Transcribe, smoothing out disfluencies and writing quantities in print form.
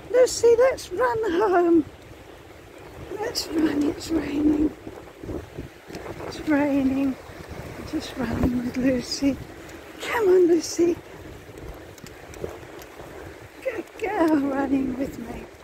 Lucy, let's run home. Let's run, it's raining. It's raining. I'm just running with Lucy. Come on, Lucy. Good girl running with me.